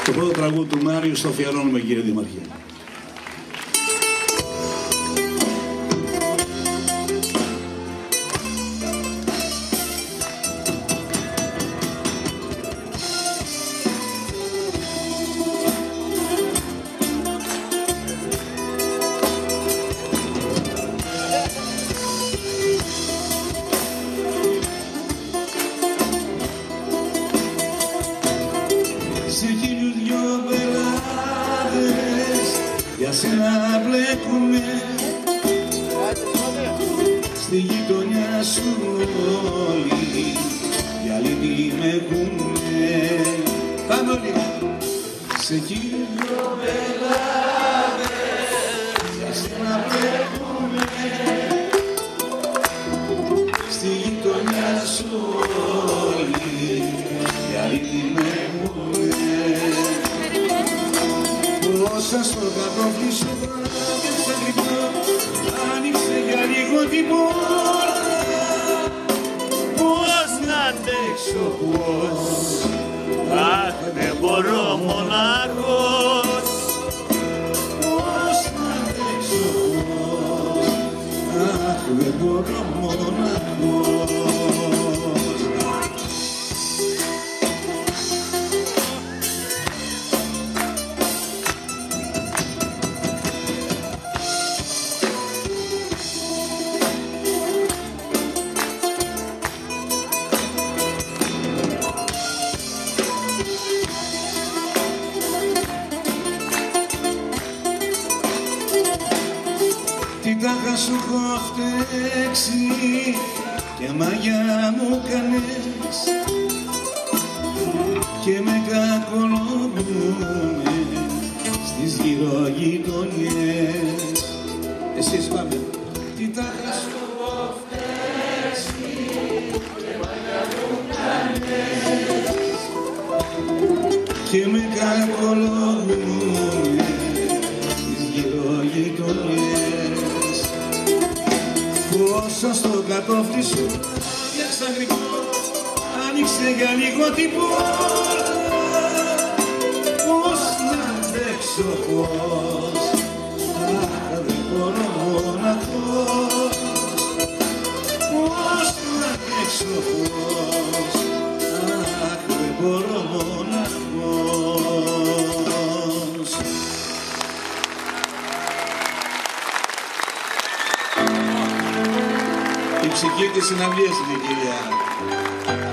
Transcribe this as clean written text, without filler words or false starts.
Το πρώτο τραγούδι του Μάριου στο αφιερώνουμε, κύριε Δήμαρχε. Σε χίλιους δυο πελάτες για σένα μπλέκουνε, στη γειτονιά σου όλοι οι αλήτη με έχουνε. Πάμε όλοι. Σε χίλιους δυο πελάτες για σένα μπλέκουνε, στη γειτονιά σου όλοι οι αλήτη με έχουνε. Όσα στο κατόφλι σου βράδυσα γρυπνώ, άνοιξε για λίγο την πόρτα. Πώς να αντέξω, πώς, αχ δεν μπορώ μονάχος. Πώς να αντέξω, πώς, αχ δεν μπορώ μονάχος. Τι τάχα σου έχω φταίξει και μαγιά μου κάνες και με κακολογούνε στις γύρω γειτονιές. Εσείς πάμε. Τι τάχα σου έχω φταίξει και μαγιά μου κάνες και με κακολογούνε στις γύρω γειτονιές. Όσα στο κατόφλι σου φτιάξα γρυπνώ, άνοιξε για λίγο την πόρτα. Πώς να αντέξω, πώς, αχ δεν μπορώ μοναχός. Πώς να αντέξω, πώς, αχ δεν μπορώ μοναχός. Η ψυχή της συναυλίας είναι, κυρία.